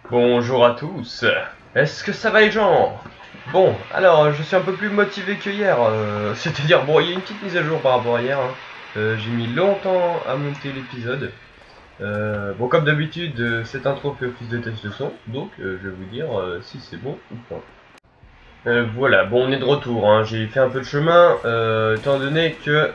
Bonjour à tous. Est-ce que ça va les gens? Bon, alors je suis un peu plus motivé que hier. C'est-à-dire, bon, il y a une petite mise à jour par rapport à hier. J'ai mis longtemps à monter l'épisode. Bon, comme d'habitude, cette intro fait office de test de son. Donc, je vais vous dire si c'est bon ou pas. Voilà, bon, on est de retour. J'ai fait un peu de chemin, étant donné que...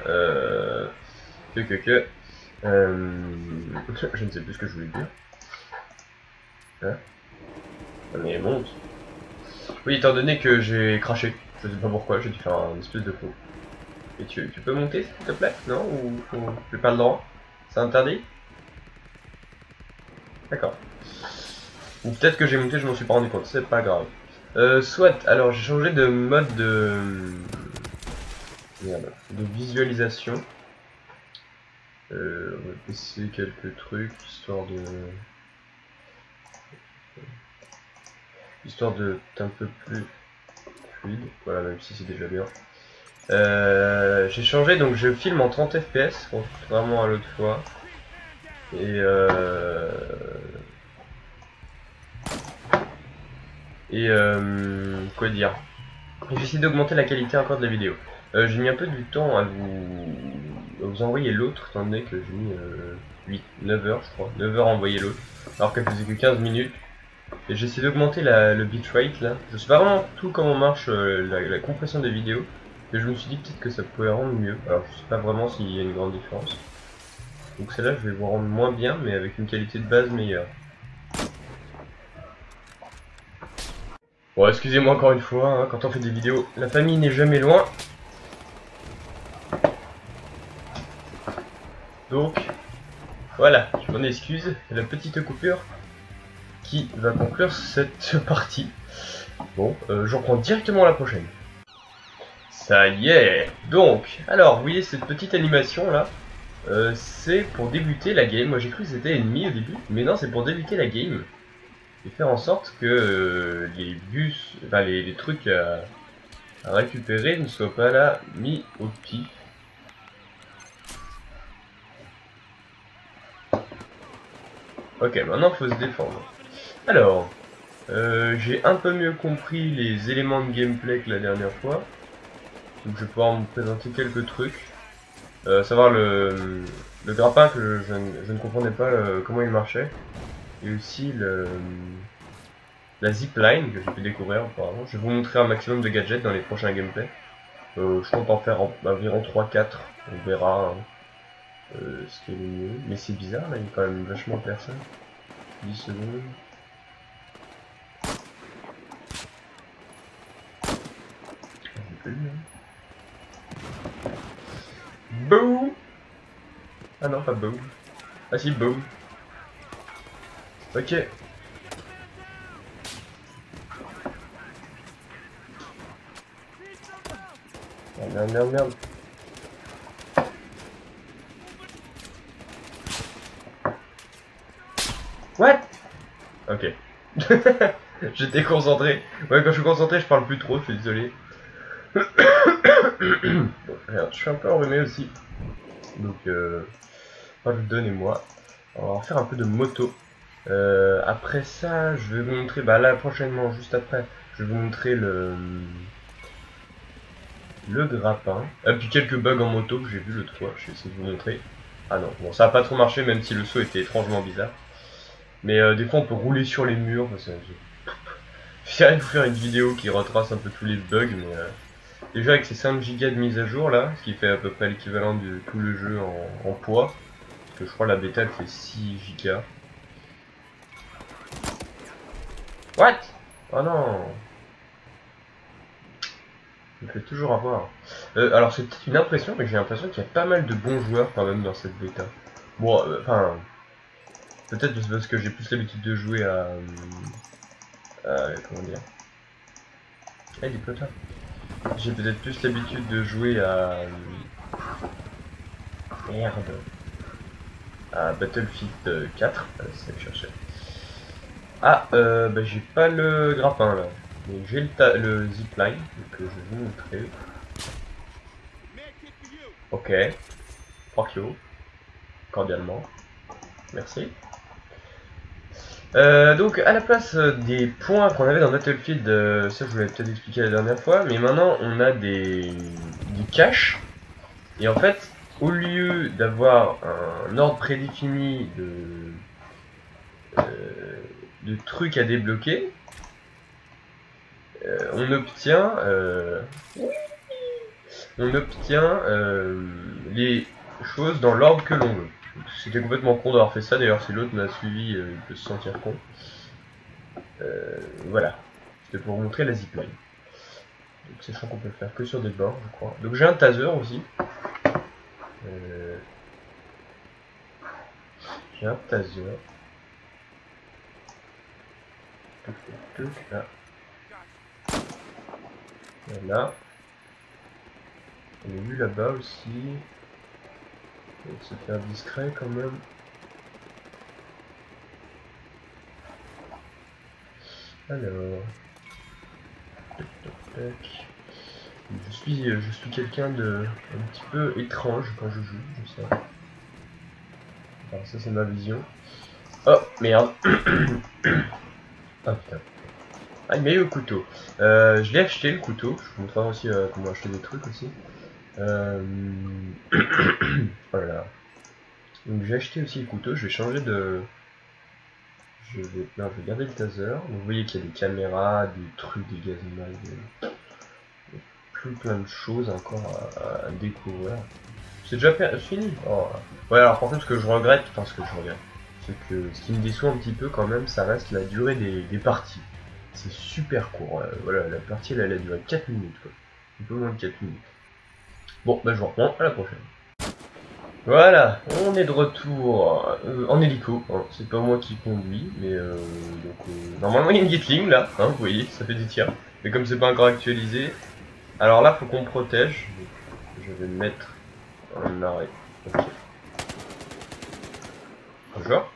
je ne sais plus ce que je voulais dire. Hein? Mais monte. Oui, étant donné que j'ai craché, je sais pas pourquoi, j'ai dû faire un espèce de faux. Et tu peux monter s'il te plaît? Non? Ou j'ai pas le droit? C'est interdit? D'accord. Ou peut-être que j'ai monté, je m'en suis pas rendu compte, c'est pas grave. Soit, alors j'ai changé de mode de... Merde, de visualisation. On va essayer quelques trucs, histoire d'être un peu plus fluide. Voilà, même si c'est déjà bien. J'ai changé, donc je filme en 30 fps, contrairement à l'autre fois. Quoi dire? J'ai essayé d'augmenter la qualité encore de la vidéo. J'ai mis un peu du temps à vous envoyer l'autre, étant donné que j'ai mis 9 heures, je crois. 9 heures à envoyer l'autre, alors qu'elle faisait que 15 minutes. Et j'ai essayé d'augmenter le bitrate là. Je sais pas vraiment tout comment marche la compression des vidéos, mais je me suis dit peut-être que ça pouvait rendre mieux. Alors je sais pas vraiment s'il y a une grande différence. Donc celle-là je vais vous rendre moins bien, mais avec une qualité de base meilleure. Bon, excusez-moi encore une fois, quand on fait des vidéos, la famille n'est jamais loin. Donc, voilà, je m'en excuse, la petite coupure qui va conclure cette partie. Bon, j'en prends directement la prochaine. Ça y est. Donc, alors, vous voyez cette petite animation là, c'est pour débuter la game. Moi j'ai cru que c'était ennemi au début, mais non, c'est pour débuter la game. Et faire en sorte que les bus, enfin les trucs à récupérer ne soient pas là mis au pif. Ok, maintenant faut se défendre. Alors, j'ai un peu mieux compris les éléments de gameplay que la dernière fois. Donc je vais pouvoir vous présenter quelques trucs. Savoir le grappin que je ne comprenais pas comment il marchait. Et aussi la zipline que j'ai pu découvrir auparavant. Je vais vous montrer un maximum de gadgets dans les prochains gameplays. Je compte en faire environ 3-4. On verra ce qui est le mieux. Mais c'est bizarre là, il y a quand même vachement de personnes. 10 secondes. Boom! Ah non, pas boom. Ah si, boom. Ok. Merde, merde, merde. What? Ok. J'étais concentré. Ouais, quand je suis concentré, je parle plus trop, je suis désolé. Bon, regarde, je suis un peu enrhumé aussi. Donc, pardonnez-moi. On va faire un peu de moto. Après ça, je vais vous montrer, bah là prochainement, juste après, je vais vous montrer le grappin. Et puis quelques bugs en moto que j'ai vu l'autre fois, je vais essayer de vous montrer. Ah non, bon ça a pas trop marché même si le saut était étrangement bizarre. Mais des fois on peut rouler sur les murs, j'essaierai de vous faire une vidéo qui retrace un peu tous les bugs, mais déjà avec ces 5 Go de mise à jour là, ce qui fait à peu près l'équivalent de tout le jeu en poids, parce que je crois la bêta elle fait 6 Go. What? Oh non! Je me fais toujours avoir. Alors c'est peut-être une impression, mais j'ai l'impression qu'il y a pas mal de bons joueurs quand même dans cette bêta. Bon, enfin, peut-être parce que j'ai plus l'habitude de jouer comment dire? Eh, des potes là. J'ai peut-être plus l'habitude de jouer à merde, à Battlefield 4. C'est ça que je cherchais. Ah, bah j'ai pas le grappin là. Mais j'ai le zipline que je vais vous montrer. Ok. 3 kilos. Cordialement. Merci. Donc à la place des points qu'on avait dans Battlefield, ça je vous l'avais peut-être expliqué la dernière fois, mais maintenant on a des caches. Et en fait, au lieu d'avoir un ordre prédéfini de trucs à débloquer, on obtient les choses dans l'ordre que l'on veut. C'était complètement con d'avoir fait ça, d'ailleurs si l'autre m'a suivi, il peut se sentir con. Voilà, c'était pour vous montrer la zipline. Donc sachant qu'on peut le faire que sur des bords, je crois. Donc j'ai un taser aussi. J'ai un taser. Là. Voilà. On est vu là-bas aussi. On va se faire discret quand même. Alors. Tac, tac, tac. Je suis quelqu'un de un petit peu étrange quand je joue, je sais. Alors ça c'est ma vision. Oh merde. Ah putain. Ah il m'a eu le couteau. Je l'ai acheté le couteau. Je vous montrerai aussi comment acheter des trucs aussi. Voilà. Donc j'ai acheté aussi le couteau. Je vais changer de. Je vais garder le taser. Donc, vous voyez qu'il y a des caméras, des trucs, des gaz plein de choses encore à découvrir. C'est déjà fini. Oh. Ouais, alors par contre, ce que je regrette, c'est que ce qui me déçoit un petit peu quand même, ça reste la durée des parties. C'est super court. Voilà, la partie elle a duré 4 minutes, quoi. Un peu moins de 4 minutes. Bon, bah je vous reprends à la prochaine. Voilà, on est de retour en hélico. Hein. C'est pas moi qui conduis, mais normalement il y a une Gatling là, hein, vous voyez, ça fait des tirs. Mais comme c'est pas encore actualisé, alors là faut qu'on protège. Je vais me mettre en arrêt. Ok. Bonjour.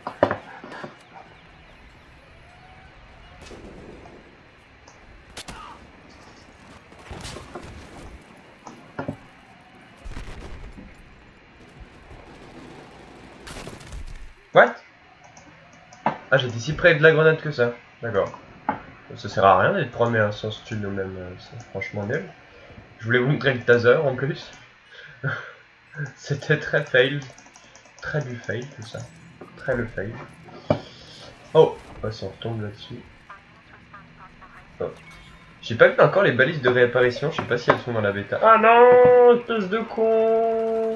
What? Ah, j'étais si près de la grenade que ça. D'accord. Ça sert à rien d'être premier sans stun nous-mêmes, c'est franchement nul. Je voulais vous montrer le taser en plus. C'était très fail. Très du fail tout ça. Très le fail. Oh, si on retombe là-dessus. Oh. J'ai pas vu encore les balises de réapparition, je sais pas si elles sont dans la bêta. Ah non, espèce de con.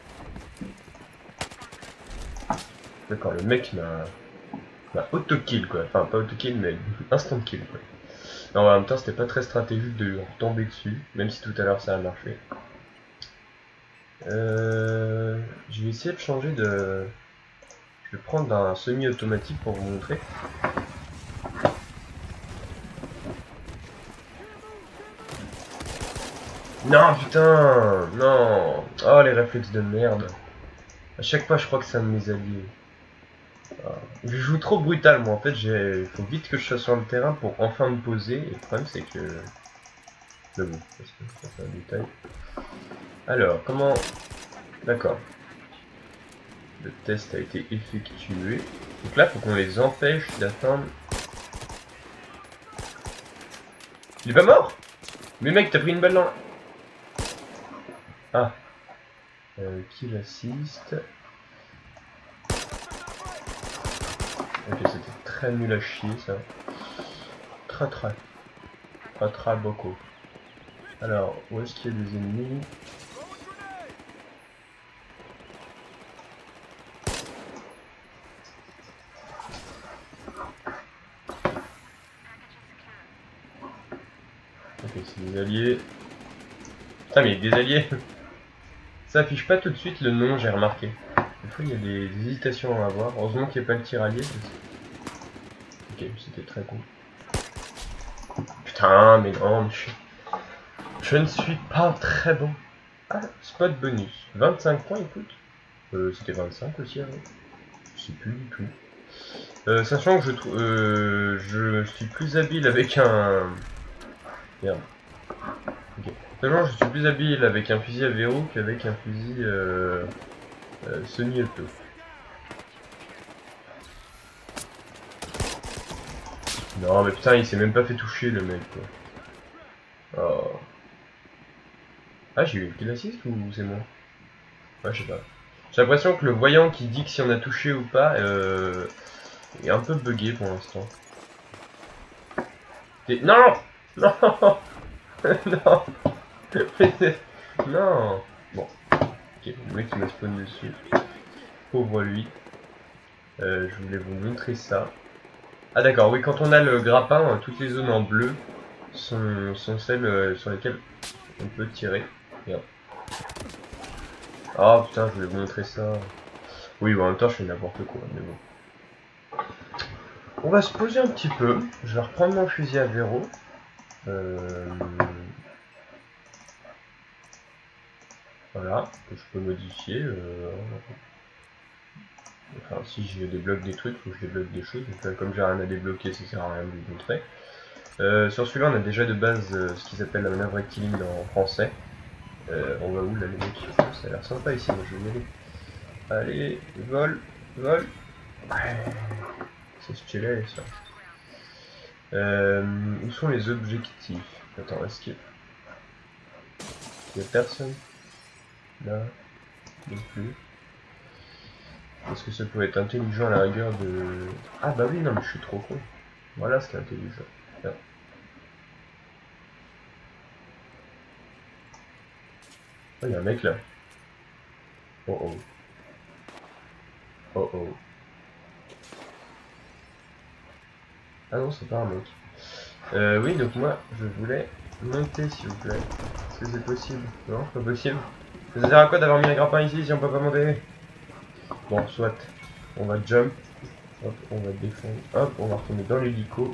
D'accord, le mec m'a auto-kill quoi. Enfin, pas auto-kill, mais instant kill quoi. Non, en même temps, c'était pas très stratégique de lui retomber dessus, même si tout à l'heure ça a marché. Je vais essayer de changer de... Je vais prendre un semi-automatique pour vous montrer. Non, putain. Non. Oh, les réflexes de merde. À chaque fois, je crois que c'est un de mes alliés. Je joue trop brutal, moi. En fait, il faut vite que je sois sur le terrain pour enfin me poser. Et le problème, c'est que... Mais bon, c'est un détail. Alors, comment... D'accord. Le test a été effectué. Donc là, faut qu'on les empêche d'atteindre... Il est pas mort? Mais mec, t'as pris une balle dans... Ah. Kill assist. Ok, c'était très nul à chier, ça. Très beaucoup. Alors, où est-ce qu'il y a des ennemis? Ok, c'est des alliés. Putain, mais des alliés. Ça affiche pas tout de suite le nom, j'ai remarqué. Des fois, il y a des hésitations à avoir. Heureusement qu'il n'y a pas le tiraillé. Ok, c'était très con. Putain, mais non, je ne suis pas très bon. Ah, spot bonus. 25 points, écoute. C'était 25 aussi avant. Je sais plus du tout. Sachant que je suis plus habile avec un... Merde. Ok. Sachant que je suis plus habile avec un fusil à verrou qu'avec un fusil semi-auto. Non mais putain il s'est même pas fait toucher le mec quoi. Oh. Ah j'ai eu le assist ou c'est moi? Ouais je sais pas. J'ai l'impression que le voyant qui dit que si on a touché ou pas est un peu bugué pour l'instant. Non. Non. Non. Non. Bon. Ok, le mec qui m'a spawn dessus. Pauvre lui. Je voulais vous montrer ça. Ah d'accord, oui, quand on a le grappin, toutes les zones en bleu sont celles sur lesquelles on peut tirer. Regarde. Oh putain, je voulais vous montrer ça. Oui, bon, en même temps, je fais n'importe quoi, mais bon. On va se poser un petit peu. Je vais reprendre mon fusil à verrou. Voilà, que je peux modifier. Enfin, si je débloque des trucs, faut que je débloque des choses. Donc, comme j'ai rien à débloquer, ça sert à rien de vous montrer. Sur celui-là, on a déjà de base ce qui s'appelle la manœuvre rectiligne en français. On va où là, les mecs? Ça a l'air sympa ici, moi je vais y aller. Allez, vol, vol. Ouais, c'est stylé ça. Où sont les objectifs? Attends, est-ce qu'il y a personne? Là, non plus. Est-ce que ça peut être intelligent à la rigueur de... Ah bah oui, non mais je suis trop con. Voilà ce qui est intelligent. Là. Oh, il y a un mec là. Oh oh. Oh oh. Ah non, c'est pas un mec. Oui, donc moi, je voulais monter, s'il vous plaît. Est-ce que c'est possible? Non, c'est pas possible. Ça sert à quoi d'avoir mis un grappin ici si on peut pas monter? Bon, soit. On va jump. Hop, on va défendre. Hop, on va retourner dans l'hélico.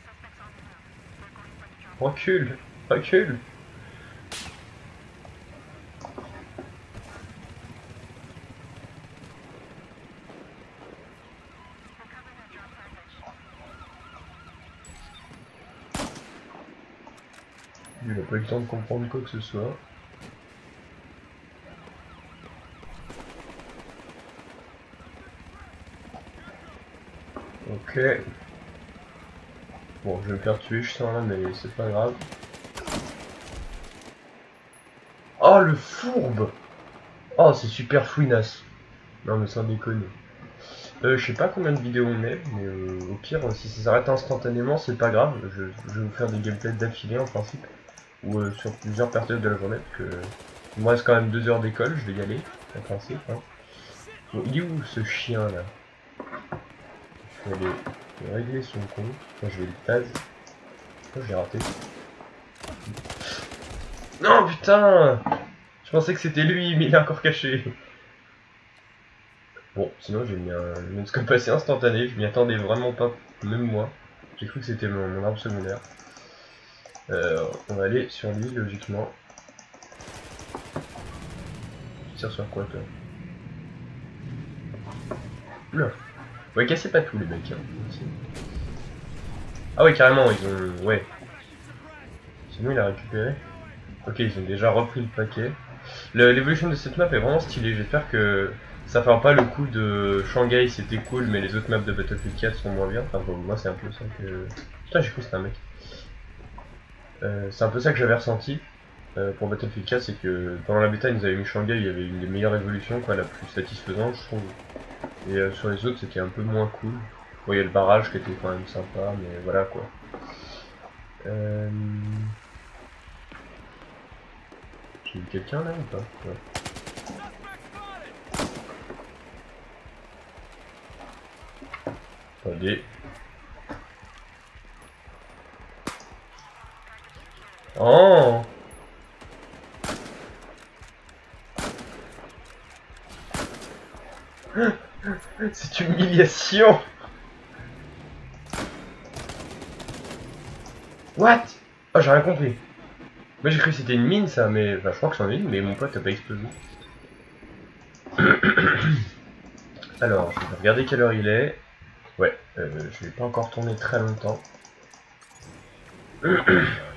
Recule! Recule! Il n'a pas eu le temps de comprendre quoi que ce soit. Ok. Bon, je vais me faire tuer, je sens là, mais c'est pas grave. Oh, le fourbe! Oh, c'est super fouinasse. Non, mais sans déconner. Je sais pas combien de vidéos on est, mais au pire, si ça s'arrête instantanément, c'est pas grave. Je vais vous faire des gameplays d'affilée en principe. Ou sur plusieurs périodes de la journée, parce que il me reste quand même 2 heures d'école, je vais y aller, en principe. Hein. Bon, il est où ce chien là? Je vais aller régler son compte. Moi, je vais le tase. Oh, j'ai raté. Non, putain! Je pensais que c'était lui, mais il est encore caché. Bon, sinon j'ai mis un scope assez instantané, je m'y attendais vraiment pas, même moi. J'ai cru que c'était mon arbre secondaire. On va aller sur lui, logiquement. Tu tires sur quoi, toi? Oula! Ouais, cassez pas tout, les mecs. Hein. Ah ouais, carrément, ils ont... Ouais. Sinon, il a récupéré. Ok, ils ont déjà repris le paquet. L'évolution de cette map est vraiment stylée. J'espère que ça fera pas le coup de Shanghai, c'était cool, mais les autres maps de Battlefield 4 sont moins bien. Enfin, bon, moi, c'est un peu ça que... Putain, j'ai cru que c'était un mec. C'est un peu ça que j'avais ressenti pour Battlefield 4, c'est que pendant la bêta, ils nous avaient mis Shanghai, il y avait une des meilleures évolutions, quoi, la plus satisfaisante, je trouve. Et sur les autres, c'était un peu moins cool. Bon, il y a le barrage qui était quand même sympa, mais voilà, quoi. J'ai vu quelqu'un là ou pas? Ouais. Attendez. Oh! C'est une humiliation! What? Oh, j'ai rien compris. Moi j'ai cru que c'était une mine ça, mais enfin, je crois que c'en est une, mais mon pote a pas explosé. Alors, je vais regarder quelle heure il est. Ouais, je vais pas encore tourner très longtemps.